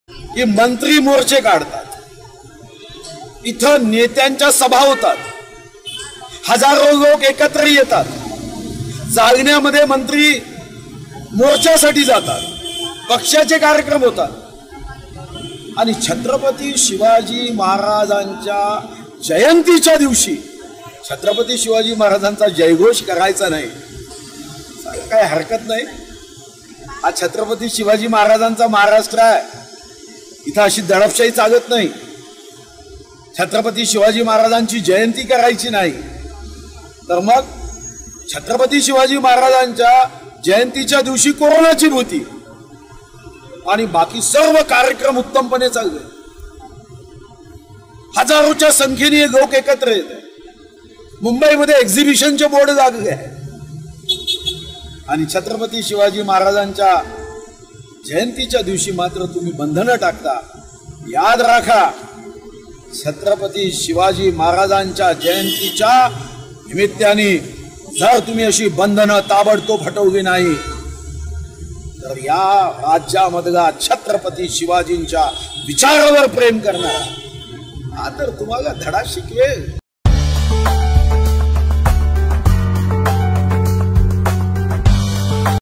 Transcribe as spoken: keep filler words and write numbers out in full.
की मंत्री मोर्चे काढतात, इथं नेत्यांच्या सभा होतात, हजारो लोक एकत्र येतात, जालन्यामध्ये मंत्री मोर्चासाठी जातात, पक्षाचे कार्यक्रम होतात आणि छत्रपती शिवाजी महाराजांच्या जयंतीच्या दिवशी छत्रपती शिवाजी महाराजांचा जयघोष करायचा नाही, काय हरकत नाही. हा छत्रपती शिवाजी महाराजांचा महाराष्ट्र आहे, इथं अशी दडपशाही चालत नाही. छत्रपती शिवाजी महाराजांची जयंती करायची नाही, तर मग छत्रपती शिवाजी महाराजांच्या जयंतीच्या दिवशी कोरोनाची भीती आणि बाकी सर्व कार्यक्रम उत्तमपणे चालले. हजारोच्या संख्येने लोक एकत्र येत. मुंबईमध्ये एक्झिबिशनचे बोर्ड लागले आहे आणि छत्रपती शिवाजी महाराजांच्या जयंतीच्या दिवशी मात्र तुम्ही बंधनं टाकता. याद राखा, छत्रपती शिवाजी महाराजांच्या जयंतीच्या निमित्ताने जर तुम्ही अशी बंधनं ताबडतोब हटवली नाही तर या राज्यामधला छत्रपती शिवाजींच्या विचारावर प्रेम करणारा हा तर तुम्हाला धडा शिकवेल.